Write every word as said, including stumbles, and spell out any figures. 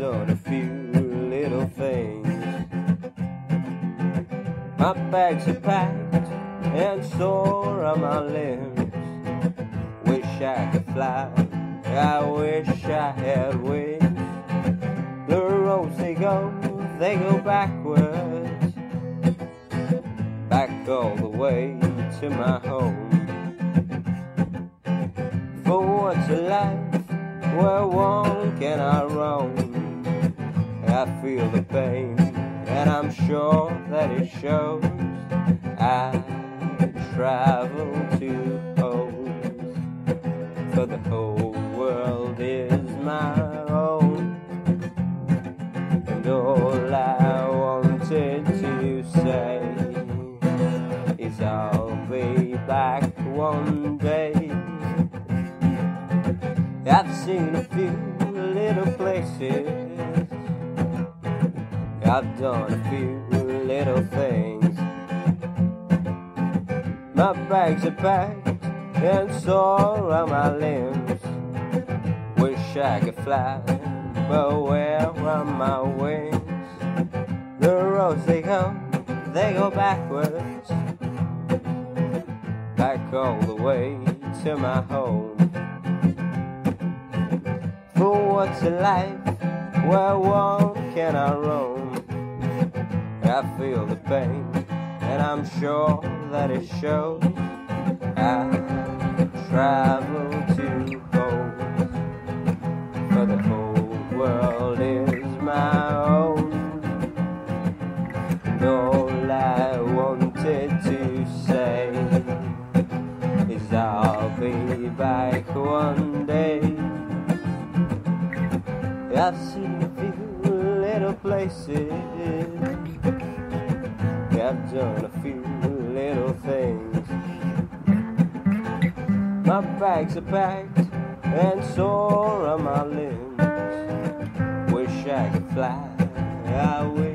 done a few little things. My bags are packed and sore on my limbs. Wish I could fly, I wish I had wings. The roads they go, they go backwards, back all the way to my home. For what's a life where one cannot roam? I feel the pain, and I'm sure that it shows. I travel to Gomes, for the whole world is my own. And all I wanted to say is I'll be back one day. I've seen a few little places, I've done a few little things. My bags are packed and sore on my limbs. Wish I could fly, but where are my wings? The roads they go, they go backwards, back all the way to my home. For what's a life where one cannot roam? I feel the pain, and I'm sure that it shows. I travel to Gomes, for the whole world is my own. And all I wanted to say is I'll be back one day. I've seen a few little places, I've done a few little things. My bags are packed and sore on my limbs. Wish I could fly, I wish